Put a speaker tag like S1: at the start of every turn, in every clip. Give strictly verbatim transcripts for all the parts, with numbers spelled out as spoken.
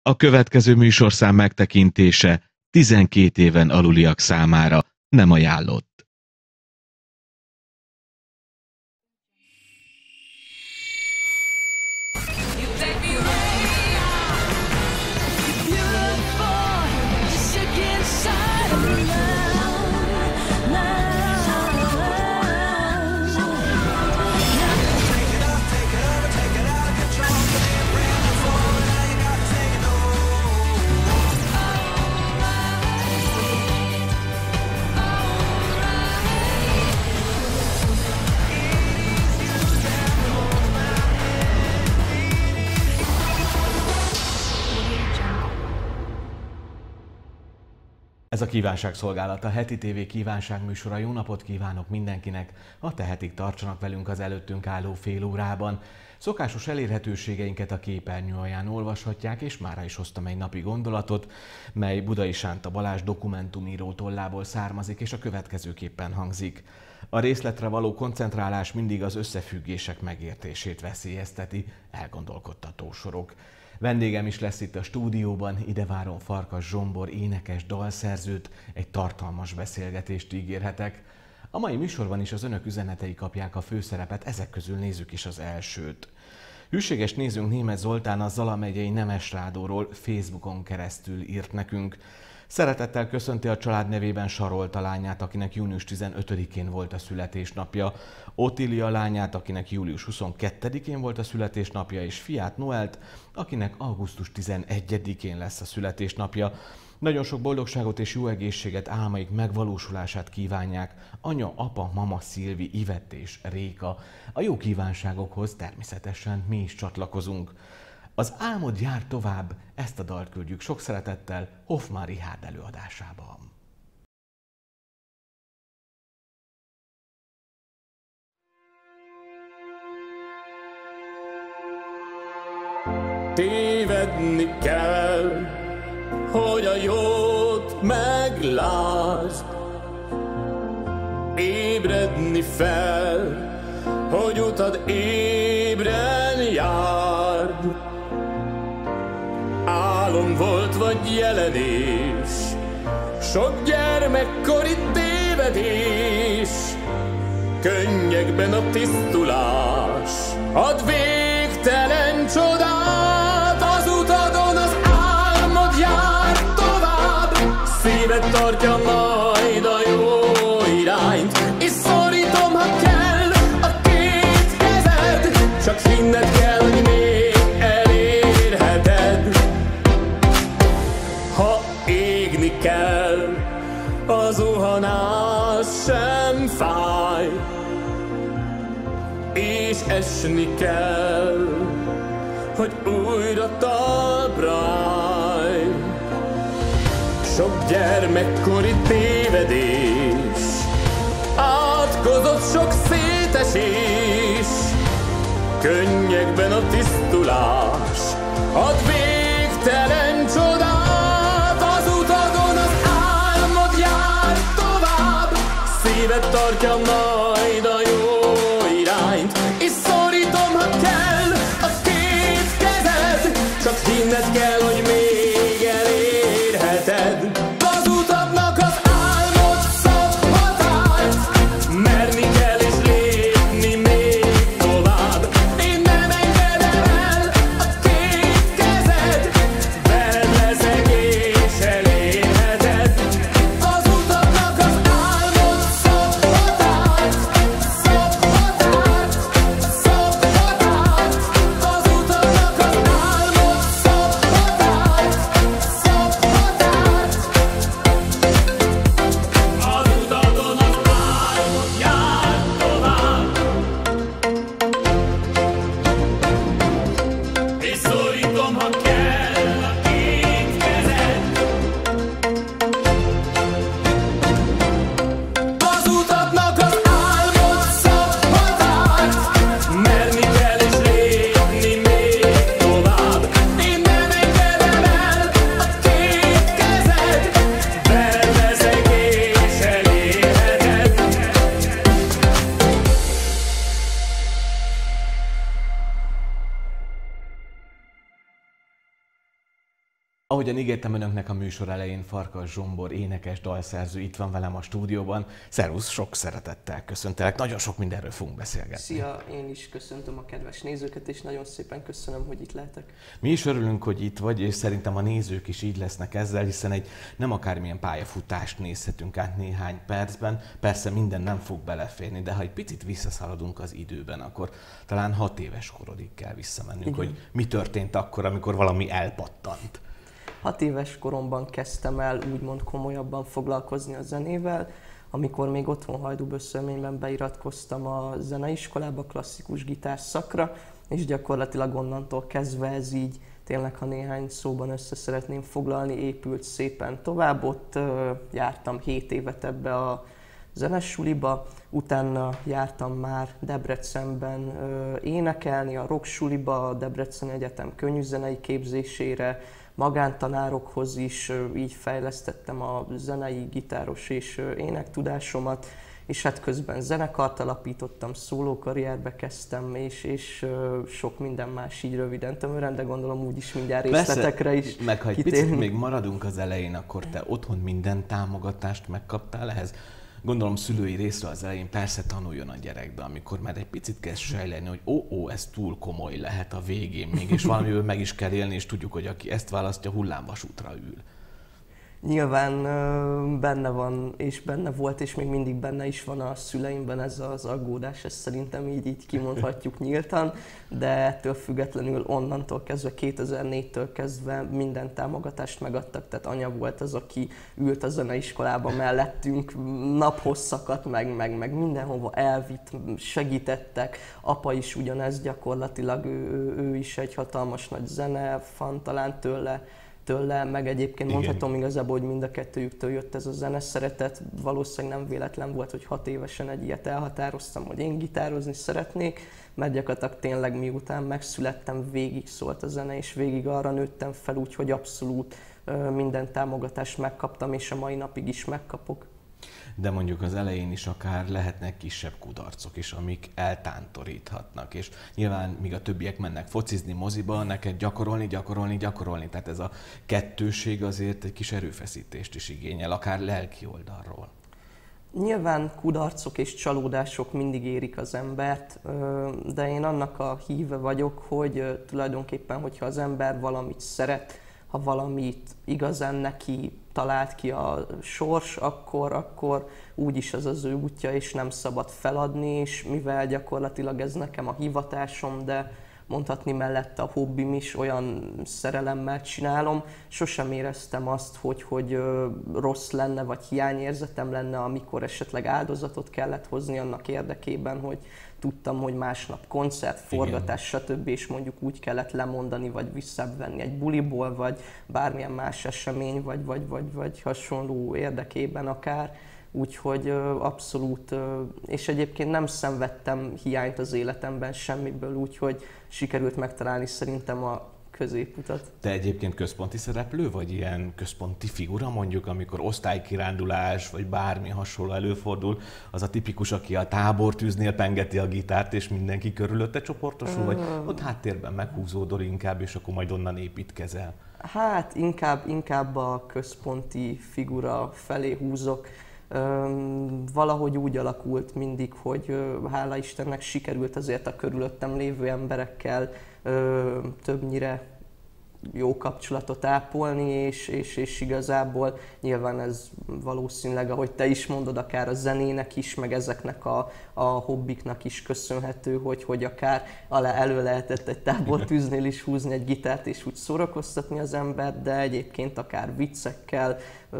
S1: A következő műsorszám megtekintése tizenkét éven aluliak számára nem ajánlott.
S2: Ez a Kívánságszolgálat, a heti tévé kívánságműsora. Jó napot kívánok mindenkinek! A tehetik tartsanak velünk az előttünk álló fél órában. Szokásos elérhetőségeinket a képernyő alján olvashatják, és mára is hoztam egy napi gondolatot, mely Budai Sánta Balázs dokumentumíró tollából származik, és a következőképpen hangzik. A részletre való koncentrálás mindig az összefüggések megértését veszélyezteti, elgondolkodtató sorok. Vendégem is lesz itt a stúdióban, ide várom Farkas Zsombor énekes dalszerzőt, egy tartalmas beszélgetést ígérhetek. A mai műsorban is az önök üzenetei kapják a főszerepet, ezek közül nézzük is az elsőt. Hűséges nézőnk Németh Zoltán a Zala megyei Nemesrádóról Facebookon keresztül írt nekünk. Szeretettel köszönti a család nevében Sarolta lányát, akinek június tizenötödikén volt a születésnapja, Otília lányát, akinek július huszonkettedikén volt a születésnapja, és fiát Noelt, akinek augusztus tizenegyedikén lesz a születésnapja. Nagyon sok boldogságot és jó egészséget, álmaik megvalósulását kívánják anya, apa, mama, Szilvi, Ivett és Réka. A jó kívánságokhoz természetesen mi is csatlakozunk. Az Álmod jár tovább, ezt a dalt küldjük sok szeretettel Hoffmann Richárd előadásában.
S3: Tévedni kell, hogy a jót meglásd. Ébredni fel, hogy utad ébren járd. Álom volt vagy jelenés, sok gyermekkori tévedés, könnyekben a tisztulás ad végtelen csodát. Az utadon az álmod jár tovább, szíved tartja majd a jó irányt, és szorítom, ha kell, a két kezed, csak hinned kell, hogy még elérheted. Ha égni kell, a zuhanás sem fáj, és esni kell, hogy újra talpra állj. Sok gyermekkori tévedés, átkozott sok szétesés, könnyekben a tisztulás ad végtelen csodát. Az utadon az álmod jár tovább, szíved tartja majd a jó irányt, és szorítom, ha kell, a két kezed, csak hinned kell, hogy még elérheted. Az utatnak az álmod szab határt, merni kell és lépni még tovább. Én nem engedem el a két kezed, veled leszek és elérheted. Az utatnak az álmod szab határt,
S2: Ahogyan ígértem önöknek a műsor elején, Farkas Zsombor énekes, dalszerző itt van velem a stúdióban. Szervusz, sok szeretettel köszöntelek, nagyon sok mindenről fogunk beszélgetni.
S4: Szia, én is köszöntöm a kedves nézőket, és nagyon szépen köszönöm, hogy itt lehetek.
S2: Mi is örülünk, hogy itt vagy, és szerintem a nézők is így lesznek ezzel, hiszen egy nem akármilyen pályafutást nézhetünk át néhány percben. Persze minden nem fog beleférni, de ha egy picit visszaszaladunk az időben, akkor talán hat éves korodig kell visszamennünk, igen, hogy mi történt akkor, amikor valami elpattant.
S4: Hat éves koromban kezdtem el úgymond komolyabban foglalkozni a zenével, amikor még otthon Hajdúböszörményben beiratkoztam a zeneiskolába, klasszikus gitár szakra, és gyakorlatilag onnantól kezdve ez így, tényleg ha néhány szóban össze szeretném foglalni, épült szépen tovább. Ott uh, jártam hét évet ebbe a zenesuliba, utána jártam már Debrecenben uh, énekelni, a rocksuliba, a Debreceni Egyetem könnyűzenei képzésére, magántanárokhoz is, így fejlesztettem a zenei, gitáros és énektudásomat, és hát közben zenekart alapítottam, szólókarrierbe kezdtem, és, és sok minden más így röviden tömören, de gondolom úgyis mindjárt részletekre is
S2: meg ha egy
S4: kitérünk.
S2: Picit még maradunk az elején, akkor te otthon minden támogatást megkaptál ehhez? Gondolom szülői részről az elején persze tanuljon a gyerek, de amikor már egy picit kezd sejleni, hogy ó, ó, ez túl komoly lehet a végén még, és valamiből meg is kell élni, és tudjuk, hogy aki ezt választja, hullámvasútra ül.
S4: Nyilván benne van, és benne volt, és még mindig benne is van a szüleimben ez az aggódás, ezt szerintem így, így kimondhatjuk nyíltan, de ettől függetlenül onnantól kezdve, kétezer-négytől kezdve minden támogatást megadtak, tehát anya volt az, aki ült a zeneiskolában mellettünk, naphosszakat, meg, meg, meg mindenhova elvitt, segítettek, apa is ugyanez gyakorlatilag, ő, ő is egy hatalmas nagy zenefan, talán tőle, tőle, meg egyébként igen, mondhatom igazából, hogy mind a kettőjüktől jött ez a zeneszeretet. Valószínűleg nem véletlen volt, hogy hat évesen egy ilyet elhatároztam, hogy én gitározni szeretnék, mert gyakorlatilag tényleg miután megszülettem, végig szólt a zene, és végig arra nőttem fel, úgyhogy abszolút minden támogatást megkaptam, és a mai napig is megkapok.
S2: De mondjuk az elején is akár lehetnek kisebb kudarcok is, amik eltántoríthatnak, és nyilván míg a többiek mennek focizni, moziba, neked gyakorolni, gyakorolni, gyakorolni, tehát ez a kettőség azért egy kis erőfeszítést is igényel, akár lelki oldalról.
S4: Nyilván kudarcok és csalódások mindig érik az embert, de én annak a híve vagyok, hogy tulajdonképpen, hogyha az ember valamit szeret, ha valamit igazán neki talált ki a sors, akkor, akkor úgyis az az ő útja, és nem szabad feladni, és mivel gyakorlatilag ez nekem a hivatásom, de mondhatni mellette a hobbim is, olyan szerelemmel csinálom, sosem éreztem azt, hogy, hogy rossz lenne, vagy hiányérzetem lenne, amikor esetleg áldozatot kellett hozni annak érdekében, hogy tudtam, hogy másnap koncert, forgatás, igen, stb. És mondjuk úgy kellett lemondani, vagy visszavenni egy buliból, vagy bármilyen más esemény, vagy, vagy, vagy, vagy hasonló érdekében akár. Úgyhogy abszolút, és egyébként nem szenvedtem hiányt az életemben semmiből, úgyhogy sikerült megtalálni szerintem a középutat.
S2: Te egyébként központi szereplő, vagy ilyen központi figura mondjuk, amikor osztálykirándulás, vagy bármi hasonló előfordul, az a tipikus, aki a tábortűznél pengeti a gitárt, és mindenki körülötte csoportosul, uh, vagy ott háttérben meghúzódol inkább, és akkor majd onnan építkezel?
S4: Hát inkább, inkább a központi figura felé húzok. Valahogy úgy alakult mindig, hogy hála Istennek sikerült azért a körülöttem lévő emberekkel többnyire jó kapcsolatot ápolni, és, és, és igazából nyilván ez valószínűleg, ahogy te is mondod, akár a zenének is, meg ezeknek a, a hobbiknak is köszönhető, hogy, hogy akár alá elő lehetett egy tábortűznél is húzni egy gitárt, és úgy szórakoztatni az embert, de egyébként akár viccekkel,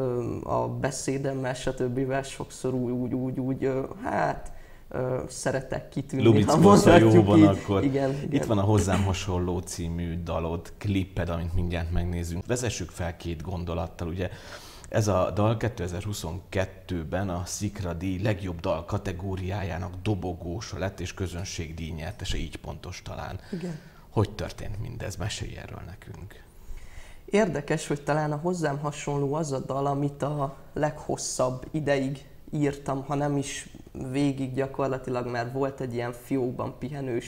S4: a beszédemmel, stb. Sokszor úgy, úgy, úgy, úgy hát szeretek kitűnni.
S2: Lubickolsz, ha jó van, akkor
S4: igen,
S2: itt
S4: igen.
S2: van a Hozzám hasonló című dalod, klipped, amit mindjárt megnézünk. Vezessük fel két gondolattal, ugye ez a dal kétezer-huszonkettőben a Szikra díj legjobb dal kategóriájának dobogósa lett, és közönségdíj nyertese, így pontos talán.
S4: Igen.
S2: Hogy történt mindez? Mesélj erről nekünk.
S4: Érdekes, hogy talán a Hozzám hasonló az a dal, amit a leghosszabb ideig írtam, ha nem is végig gyakorlatilag, mert volt egy ilyen fiókban pihenős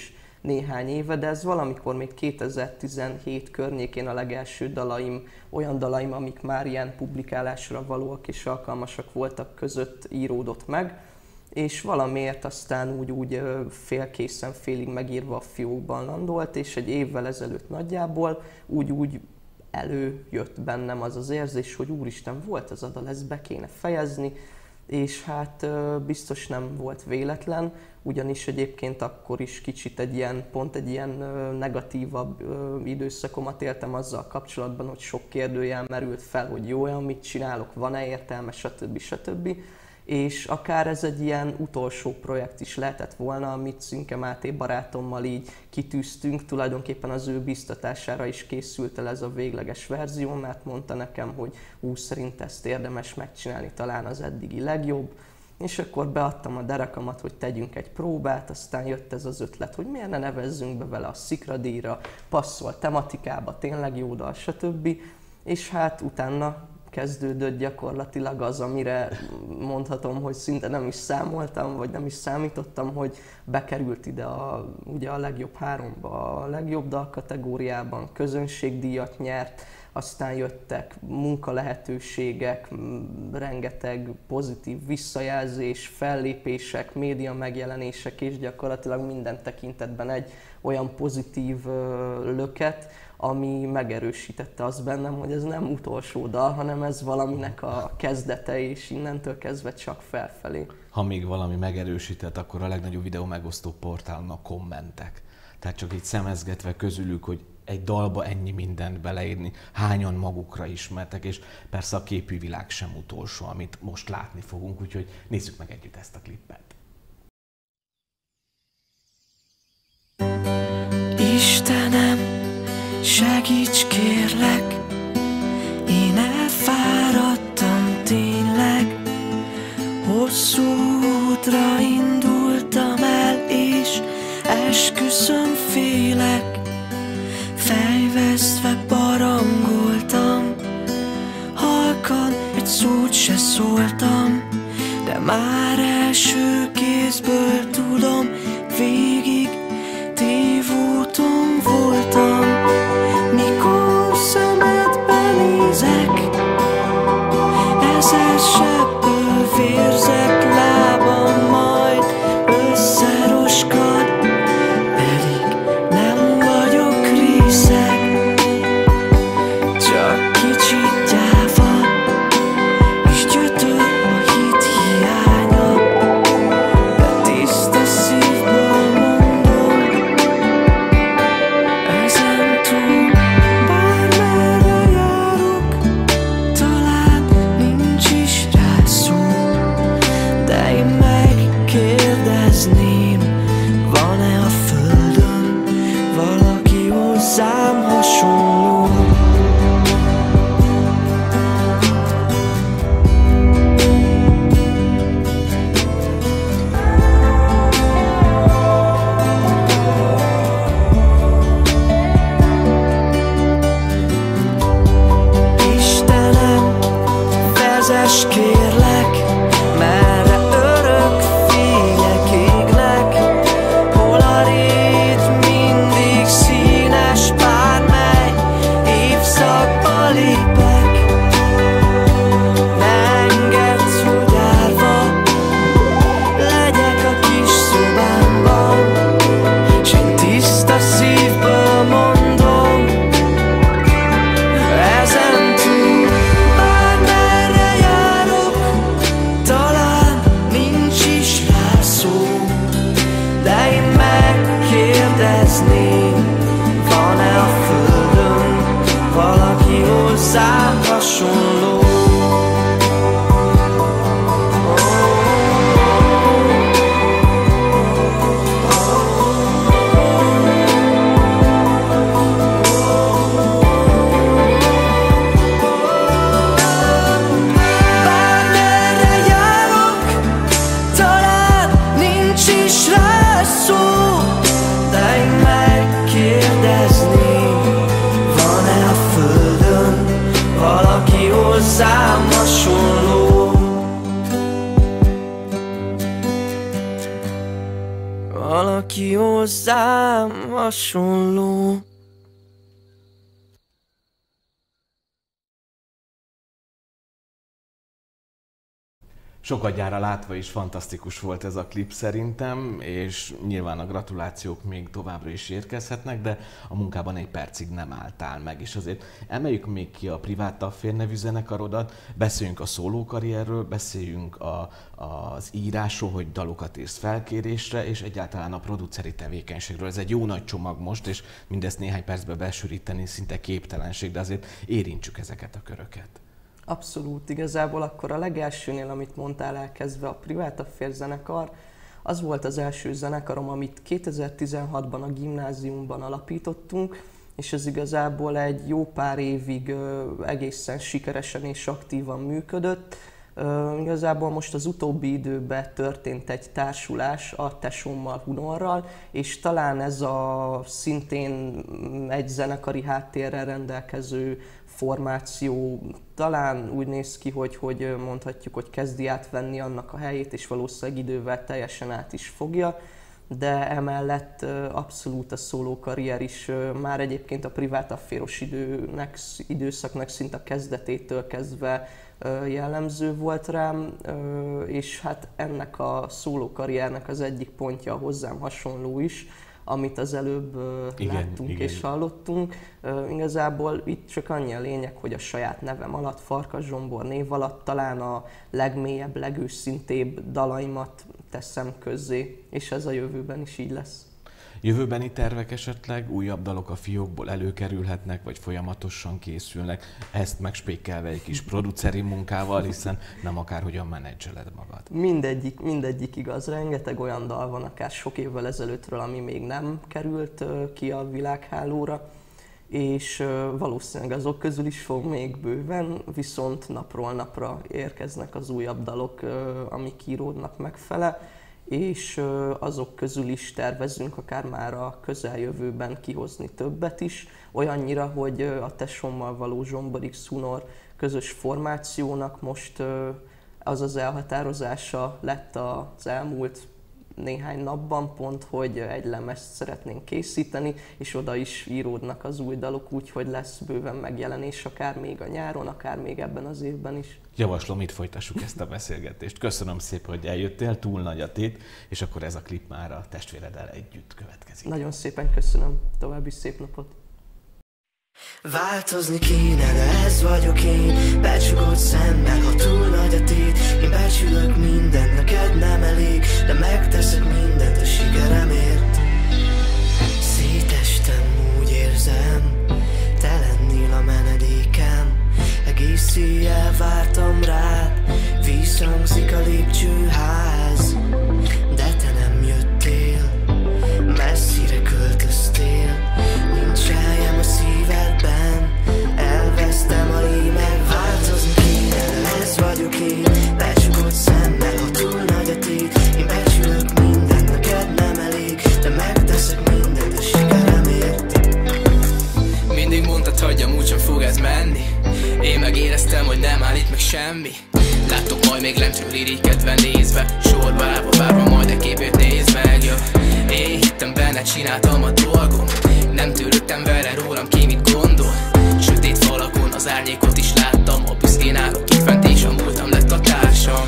S4: néhány éve, de ez valamikor még kétezer-tizenhét környékén a legelső dalaim, olyan dalaim, amik már ilyen publikálásra valóak és alkalmasak voltak között íródott meg, és valamiért aztán úgy, úgy félkészen, félig megírva a fiókban landolt, és egy évvel ezelőtt nagyjából úgy, úgy előjött bennem az az érzés, hogy úristen, volt ez a dal, ezt be kéne fejezni, és hát biztos nem volt véletlen, ugyanis egyébként akkor is kicsit egy ilyen, pont egy ilyen negatívabb időszakomat éltem azzal kapcsolatban, hogy sok kérdőjel merült fel, hogy jó-e, amit csinálok, van-e értelme, stb. stb. És akár ez egy ilyen utolsó projekt is lehetett volna, amit Szünke Máté barátommal így kitűztünk, tulajdonképpen az ő biztatására is készült el ez a végleges verzió, mert mondta nekem, hogy ú, szerint ezt érdemes megcsinálni, talán az eddigi legjobb. És akkor beadtam a derekamat, hogy tegyünk egy próbát, aztán jött ez az ötlet, hogy miért ne nevezzünk be vele a szikradíjra, passzol tematikába, tényleg jó dal, stb. És hát utána kezdődött gyakorlatilag az, amire mondhatom, hogy szinte nem is számoltam, vagy nem is számítottam, hogy bekerült ide a, ugye a legjobb háromba, a legjobb dal kategóriában, közönségdíjat nyert, aztán jöttek munkalehetőségek, rengeteg pozitív visszajelzés, fellépések, média megjelenések, és gyakorlatilag minden tekintetben egy olyan pozitív löket, ami megerősítette azt bennem, hogy ez nem utolsó dal, hanem ez valaminek a kezdete, és innentől kezdve csak felfelé.
S2: Ha még valami megerősített, akkor a legnagyobb videó megosztó portálon a kommentek. Tehát csak így szemezgetve közülük, hogy egy dalba ennyi mindent beleírni, hányan magukra ismertek, és persze a képű világ sem utolsó, amit most látni fogunk, úgyhogy nézzük meg együtt ezt a klippet.
S5: Istenem, segíts kérlek, én elfáradtam tényleg, hosszú útra indultam el, és esküszöm félek, fejvesztve barangoltam, halkan egy szót se szóltam, de már első kézből tudom, végig tévúton voltam. Mikor szemedbe nézek, ezer sebből vérzek, lábam majd összeroskad, pedig nem vagyok részeg, csak kicsit gyáva, és gyötör a hit hiánya, de tiszta szívből mondom, ezen túl bármerre járok, talán nincs is rá szó, de én megkérdezném, van-e a földön valaki hozzám hasonló? Istenem, vezess kérlek, merre örök fények égnek, hol a rét mindig színes, bármely évszakba lépek. Ne engedsz, hogy árva legyek a kis szobámban, s én tiszta szívből mondom, ezen túl bármerre járok, talán nincs is rá szó, de én megkérdezném, van-e a földön valaki hozzám hasonló? Bármerre járok, talán nincs is rá szó, de én megkérdezném, van-e a földön valaki hozzám hasonló.
S2: Sokadjára látva is fantasztikus volt ez a klip szerintem, és nyilván a gratulációk még továbbra is érkezhetnek, de a munkában egy percig nem álltál meg, és azért emeljük még ki a Privát Affér nevű zenekarodat, beszéljünk a szólókarrierről, beszéljünk a, az írásról, hogy dalokat írsz felkérésre, és egyáltalán a produceri tevékenységről. Ez egy jó nagy csomag most, és mindezt néhány percbe besűríteni szinte képtelenség, de azért érintsük ezeket a köröket.
S4: Abszolút, igazából akkor a legelsőnél, amit mondtál elkezdve, a Privát Affér zenekar, az volt az első zenekarom, amit kétezer-tizenhatban a gimnáziumban alapítottunk, és ez igazából egy jó pár évig ö, egészen sikeresen és aktívan működött. Ö, igazából most az utóbbi időben történt egy társulás a tesómmal, Hunorral, és talán ez a szintén egy zenekari háttérrel rendelkező formáció talán úgy néz ki, hogy, hogy mondhatjuk, hogy kezdi átvenni annak a helyét, és valószínűleg idővel teljesen át is fogja, de emellett abszolút a szólókarrier is már egyébként a Privát Afféros időnek, időszaknak szinte a kezdetétől kezdve jellemző volt rám, és hát ennek a szólókarriernek az egyik pontja hozzám hasonló is, amit az előbb igen, láttunk igen. és hallottunk. Uh, igazából itt csak annyi a lényeg, hogy a saját nevem alatt, Farkas Zsombor név alatt talán a legmélyebb, legőszintébb dalaimat teszem közzé, és ez a jövőben is így lesz.
S2: Jövőbeni tervek esetleg, újabb dalok a fiókból előkerülhetnek, vagy folyamatosan készülnek, ezt megspékelve egy kis produceri munkával, hiszen nem akárhogyan menedzseled magad.
S4: Mindegyik, mindegyik igaz, rengeteg olyan dal van, akár sok évvel ezelőttről, ami még nem került ki a világhálóra, és valószínűleg azok közül is fog még bőven, viszont napról napra érkeznek az újabb dalok, amik íródnak megfele, és azok közül is tervezünk akár már a közeljövőben kihozni többet is, olyannyira, hogy a tesómmal való Zsombor X Hunor közös formációnak most az az elhatározása lett az elmúlt néhány napban pont, hogy egy lemezt szeretnénk készíteni, és oda is íródnak az új dalok, úgyhogy lesz bőven megjelenés akár még a nyáron, akár még ebben az évben is.
S2: Javaslom, itt folytassuk ezt a beszélgetést. Köszönöm szépen, hogy eljöttél, túl nagy a tét, és akkor ez a klip már a testvéreddel együtt következik.
S4: Nagyon szépen köszönöm, további szép napot!
S5: Változni kéne, de ez vagyok én, becsukott szemmel, ha túl nagy a tét. Én becsülök mindent, neked nem elég, de megteszek mindent a sikeremért. Szétestem, úgy érzem, te lennél a menedékem. Egész éjjel vártam rád, visszhangzik a lépcsőház, de te nem jöttél, messzire költöztél. Nincs helyem a szívedben, elvesztem a émek. Változni kéne, de ez vagyok én, becsukott szemmel, ha túl nagy a tét. Én becsülök mindent, neked nem elég, de megteszek mindent a sikeremért. Mindig mondtad, hogy amúgy sem fog ez menni, én meg éreztem, hogy nem áll itt meg semmi. Látok majd még lemcső lirikedve nézve, sorba állva várva majd a képét nézd meg, ja. Én hittem benne, csináltam a dolgom, nem törődtem vele rólam, ki mit gondol. Sötét falakon az árnyékot is láttam, a büszkén állok itt fent és a múltam lett a társam.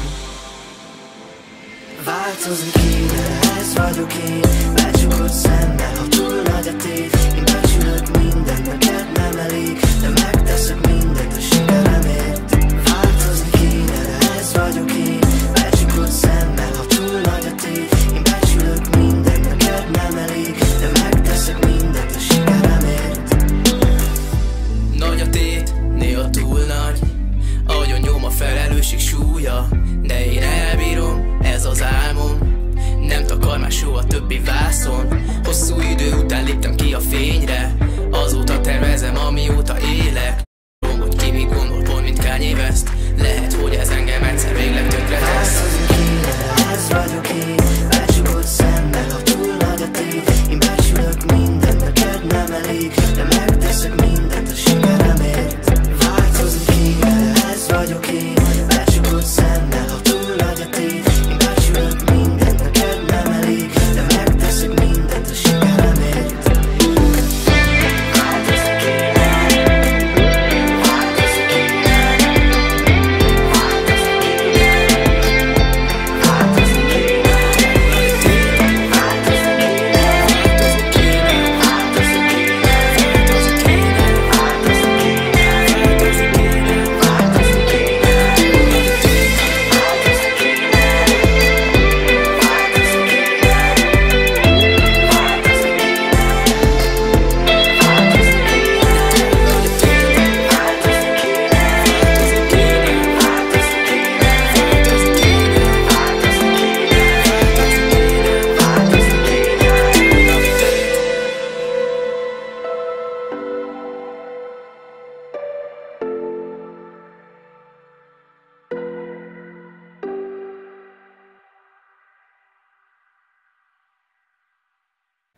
S5: Változni kéne, ez vagyok én, becsukott szemmel, ha túl nagy a tét. Én becsülök mindent, neked nem elég, de megteszek mindent a sikeremért. Változni kéne, de ez vagyok én, becsukott szemmel, ha túl nagy a tét. Én becsülök mindent, neked nem elég, de megteszek mindent a sikeremért. Nagy a tét, néha túl nagy, agyon nyom a felelősség súlya, de én elbírom, ez az álmom. Nem takar már soha többi vászon, hosszú idő után léptem ki a fényre. Azóta tervezem, amióta élek. Hogy ki mit gondol, pont mint Kanye West. Lehet, hogy ez engem egyszer végleg tönkre tesz. Ez vagyok én, becsukott szemmel, ha túl nagy a tét. Én becsülök mindent, neked nem elég, de megteszek mindent a sikeremért. Változni kéne, ez vagyok én, becsukott szemmel, ha túl nagy a tét. Én becsülök mindent, neked nem elég, de megteszek mindent a sikeremért.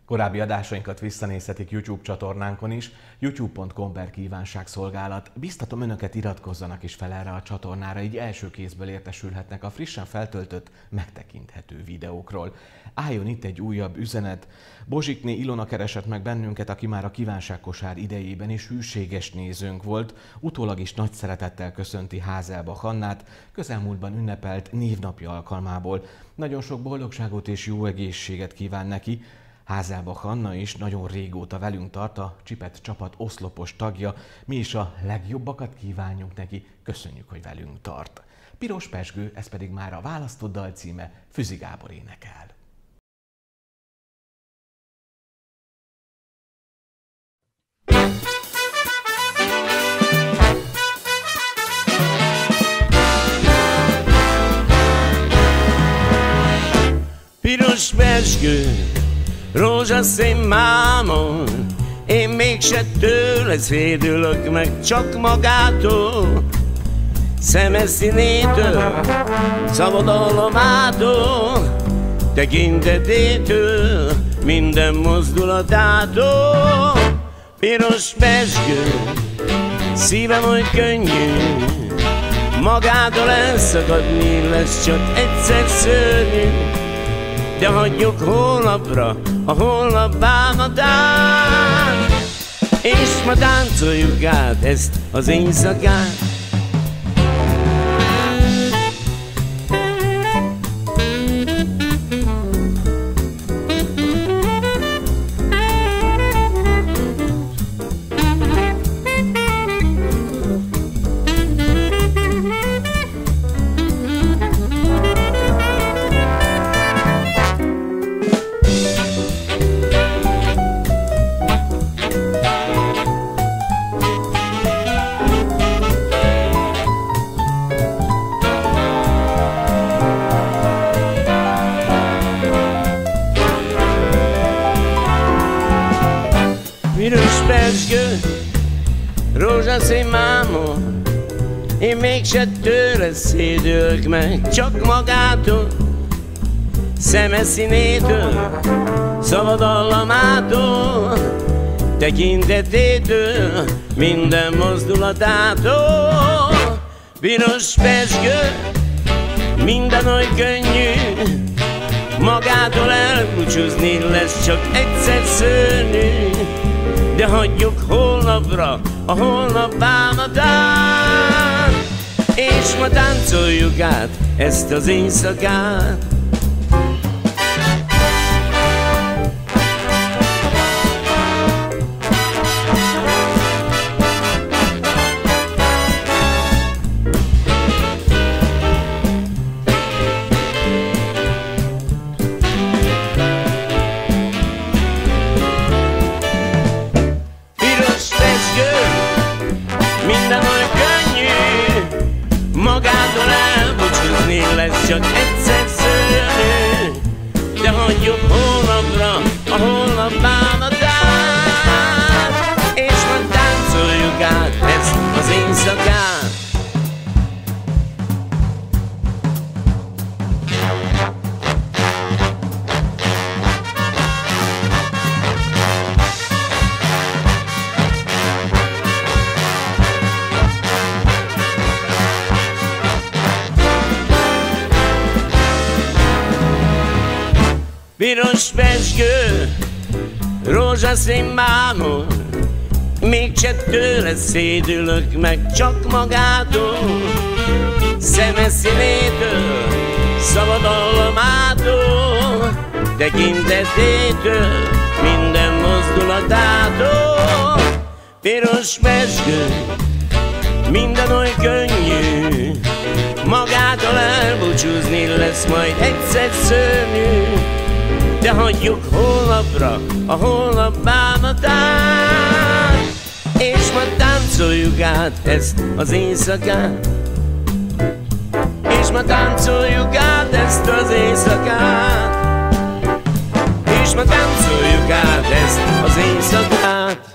S2: Korábbi adásainkat visszanézhetik YouTube csatornánkon is, youtube pont com per kívánságszolgálat. Biztatom önöket, iratkozzanak is fel erre a csatornára, így első kézből értesülhetnek a frissen feltöltött, megtekinthető videókról. Álljon itt egy újabb üzenet. Bozsikné Ilona keresett meg bennünket, aki már a kívánságkosár idejében is hűséges nézőnk volt, utólag is nagy szeretettel köszönti Házelbach Hannát, közelmúltban ünnepelt névnapja alkalmából. Nagyon sok boldogságot és jó egészséget kíván neki. Házelbach Hanna is nagyon régóta velünk tart, a Csipet csapat oszlopos tagja. Mi is a legjobbakat kívánjuk neki, köszönjük, hogy velünk tart. Piros pezsgő, ez pedig már a választott dal címe, Füzi Gábor énekel.
S6: Piros pezsgő, rózsaszín mámon, én mégse tőle szédülök meg, csak magától, szemes színétől, szabadalomától, tekintetétől, minden mozdulatától. Piros pezsgő, szívem oly könnyű, magától elszakadni lesz, csak egyszer szörnyű. De hagyjuk holnapra a holnap bámadát, és ma táncoljuk át ezt az éjszakát. Piros pezsgő, rózsaszín mámon, én mégse tőle szédülök meg, csak magától, szemes színétől, szabadallamától, tekintetétől, minden mozdulatától. Piros pezsgő, minden oly könnyű, magától elbúcsúzni lesz, csak egyszer szörnyű. De hagyjuk holnapra a holnap bámadát, és ma táncoljuk át ezt az éjszakát. Magától elbúcsúzni lesz, csak egyszer szörnyű. De hagyjuk holnapra a holnap bámadát, és majd táncoljuk át ezt az éjszakát. Piros pezsgő, rózsaszín mámon, mégse tőle szédülök meg, csak magától, szemes színétől, szabadallamától, tekintetétől, minden mozdulatától. Piros pezsgő, minden oly könnyű, magától elbúcsúzni lesz, majd egyszer szörnyű. De hagyjuk holnapra a holnap bámadát, és ma táncoljuk át ezt az éjszakát. És ma táncoljuk át ezt az éjszakát. És ma táncoljuk át ezt az éjszakát.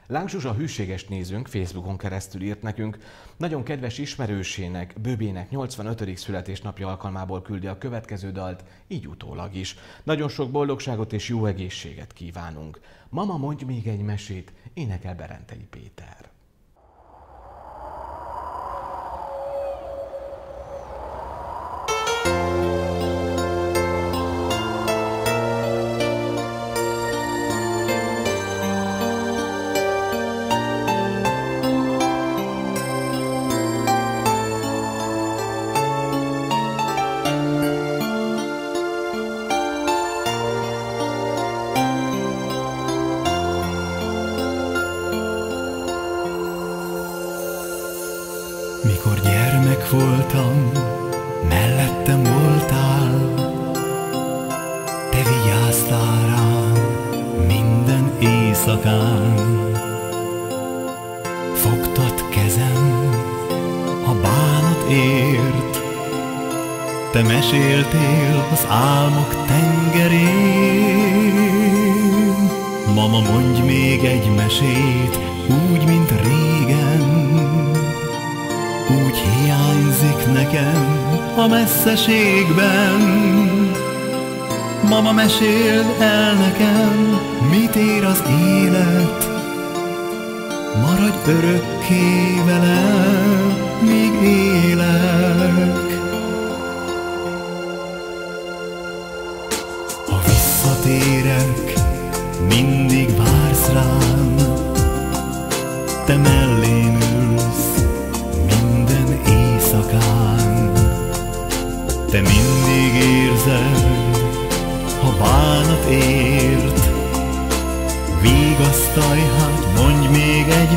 S2: Láng Zsuzsa hűséges nézőnk Facebookon keresztül írt nekünk, nagyon kedves ismerősének, Böbének nyolcvanötödik születésnapja alkalmából küldi a következő dalt, így utólag is. Nagyon sok boldogságot és jó egészséget kívánunk. Mama, mondj még egy mesét, énekel Berentei Péter.
S7: Mikor gyermek voltam, mellettem voltál, te vigyáztál rám minden éjszakán. Fogtad kezem a bánatért, te meséltél az álmok tengerén. Mama, mondj még egy mesét, úgy, mint régen. Úgy hiányzik nekem a messzeségben. Mama, meséld el nekem, mit ér az élet. Maradj örökké velem, míg élek. Ha visszatérek, mindig vársz rám, te mellém ülsz minden éjszakán. Te mindig érzed, ha bánat ért. Vigasztalj, hát mondj még egy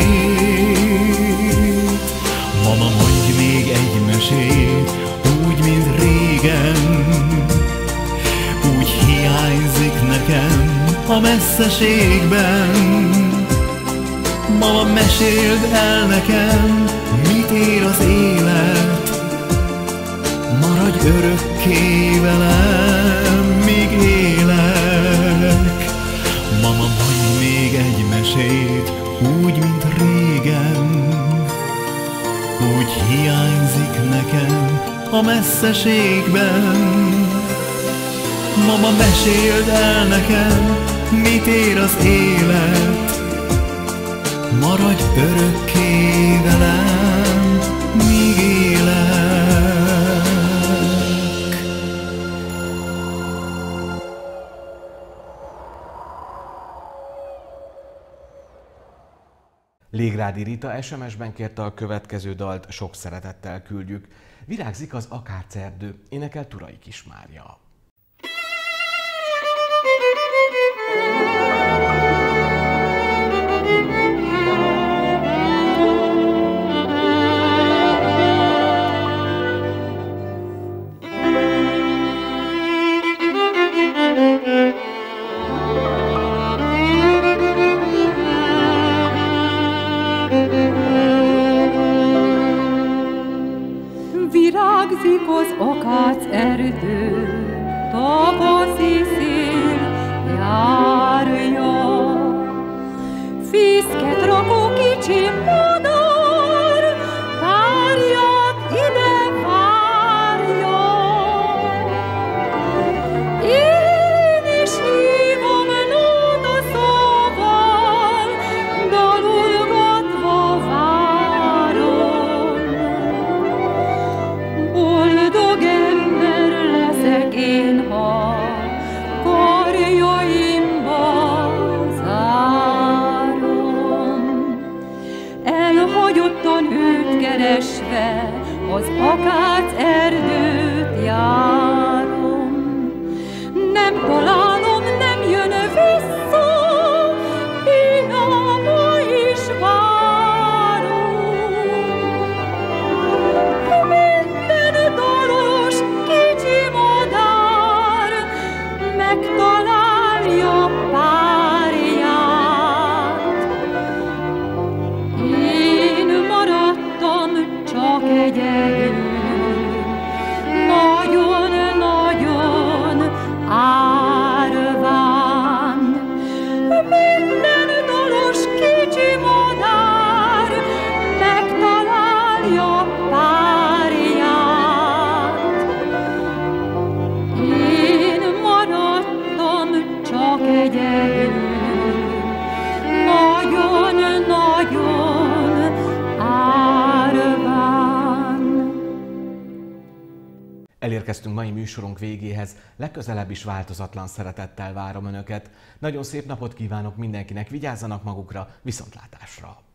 S7: mesét. Mama, mondj még egy mesét, úgy, mint régen. Úgy hiányzik nekem a messzeségben. Mama, meséld el nekem, mit ér az élet. Maradj örökké velem, míg élek. Mama, mondj még egy mesét, úgy, mint régen. Úgy hiányzik nekem a messzeségben. Mama, meséld el nekem, mit ér az élet. Maradj örökké velem, míg élek.
S2: Légrádi Rita es em es-ben kérte a következő dalt, sok szeretettel küldjük. Virágzik az akácerdő, énekel Turai Kismária.
S8: Virágzik az akácerdő, tavaszi szél járja. Fészket rakó kicsi madár, párját ide várja. Én is hívom nótaszóval, dalolgatva várom. Boldog ember leszek én, ha karjaimba zárom. Elhagyottan őt keresve az akácerdőt járom. Nem találom, nem jön vissza, hiába is várom. Minden dalos kicsi madár megtalálja párját. Én maradtam csak egyedül,
S2: Elérkeztünk mai műsorunk végéhez, legközelebb is változatlan szeretettel várom Önöket. Nagyon szép napot kívánok mindenkinek, vigyázzanak magukra, viszontlátásra!